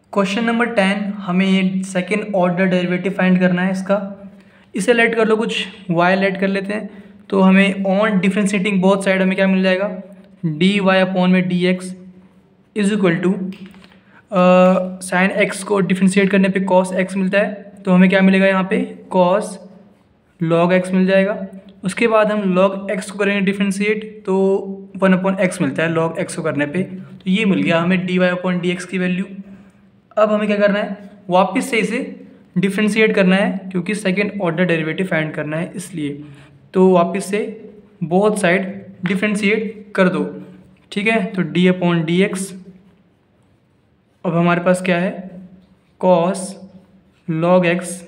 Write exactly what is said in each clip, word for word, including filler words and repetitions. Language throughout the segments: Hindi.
क्वेश्चन नंबर टेन, हमें सेकेंड ऑर्डर डेरिवेटिव फाइंड करना है इसका। इसे लेट कर लो, कुछ y लेट कर लेते हैं। तो हमें ऑन डिफ्रेंशिएटिंग बोथ साइड हमें क्या मिल जाएगा, डी वाई अपॉन में D X is equal to sine X को डिफ्रेंशिएट करने पे कॉस एक्स मिलता है, तो हमें क्या मिलेगा यहाँ पे कॉस लॉग एक्स मिल जाएगा। उसके बाद हम लॉग एक्स को करेंगे डिफ्रेंशिएट, तो वन अपॉन एक्स मिलता है लॉग एक्स को करने पे, तो ये मिल गया हमें D Y upon D X की वैल्यू। अब हमें क्या करना है, वापस से इसे डिफ्रेंशिएट करना है क्योंकि सेकेंड ऑर्डर डेरिवेटिव फाइंड करना है इसलिए। तो वापस से बोथ साइड डिफ्रेंशिएट कर दो, ठीक है। तो डी अपॉन डी एक्स, अब हमारे पास क्या है कॉस लॉग एक्स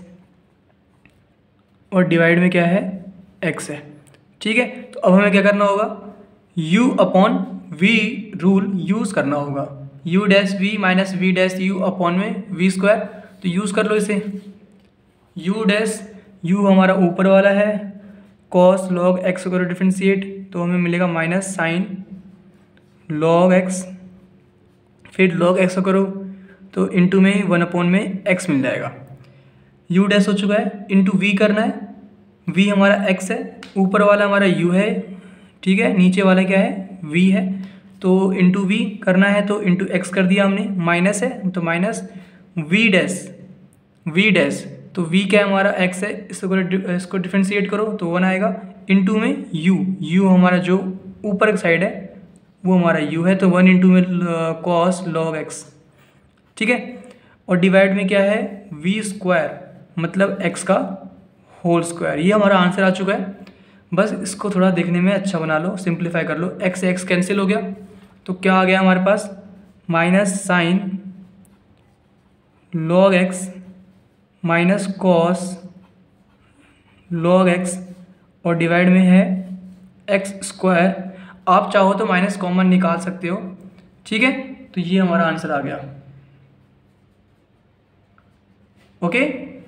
और डिवाइड में क्या है एक्स है, ठीक है। तो अब हमें क्या करना होगा, u upon V rule use करना होगा, u dash v minus V dash U upon में वी स्क्वायर। तो यूज़ कर लो इसे, u डैश u हमारा ऊपर वाला है, कॉस लॉग एक्स करो डिफ्रेंशिएट तो हमें मिलेगा माइनस साइन लॉग एक्स, फिर लॉग एक्स करो तो इंटू में वन अपॉन में x मिल जाएगा। u डैश हो चुका है, इंटू v करना है, v हमारा x है, ऊपर वाला हमारा u है, ठीक है, नीचे वाला क्या है v है, तो इंटू वी करना है तो इंटू एक्स कर दिया हमने, माइनस है तो minus v dash v dash, तो v क्या है हमारा x है, इसको इसको डिफ्रेंशिएट करो तो वन आएगा, इंटू में u, u हमारा जो ऊपर की साइड है वो हमारा u है, तो वन इंटू में कॉस लॉग x, ठीक है। और डिवाइड में क्या है v स्क्वायर मतलब x का होल स्क्वायर। ये हमारा आंसर आ चुका है। बस इसको थोड़ा देखने में अच्छा बना लो, सिंप्लीफाई कर लो, x x कैंसिल हो गया तो क्या आ गया हमारे पास minus sine log x minus cos log x और डिवाइड में है x स्क्वायर। आप चाहो तो माइनस कॉमन निकाल सकते हो, ठीक है। तो ये हमारा आंसर आ गया, ओके।